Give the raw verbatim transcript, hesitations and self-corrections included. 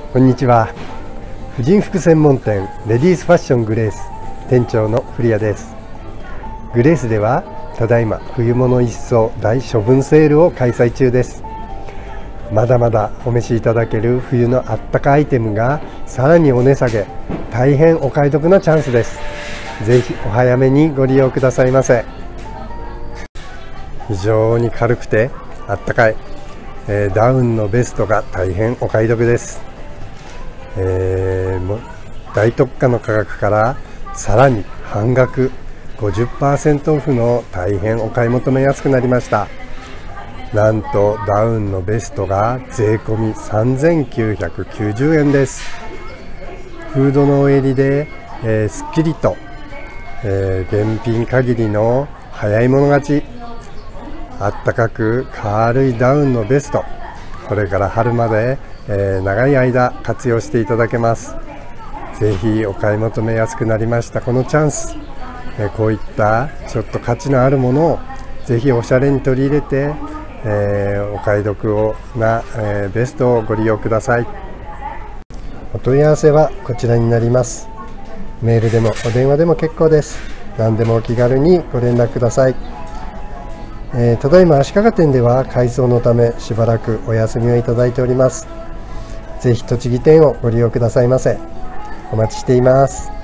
こんにちは。婦人服専門店レディースファッショングレース店長の古谷です。グレースではただいま冬物一掃大処分セールを開催中です。まだまだお召しいただける冬のあったかアイテムがさらにお値下げ、大変お買い得なチャンスです。ぜひお早めにご利用くださいませ。非常に軽くてあったかい、えー、ダウンのベストが大変お買い得です。えー、も大特価の価格からさらに半額 ごじゅっパーセント オフの大変お買い求めやすくなりました。なんとダウンのベストが税込みさんぜんきゅうひゃくきゅうじゅうえんです。フードのお襟で、えー、すっきりと、えー、現品限りの早い者勝ち、あったかく軽いダウンのベスト、これから春までえー、長い間活用していただけます。ぜひお買い求めやすくなりましたこのチャンス、えー、こういったちょっと価値のあるものをぜひおしゃれに取り入れて、えー、お買い得をな、えー、ベストをご利用ください。お問い合わせはこちらになります。メールでもお電話でも結構です。何でもお気軽にご連絡ください。えー、ただいま足利店では改装のためしばらくお休みをいただいております。ぜひ栃木店をご利用くださいませ。お待ちしています。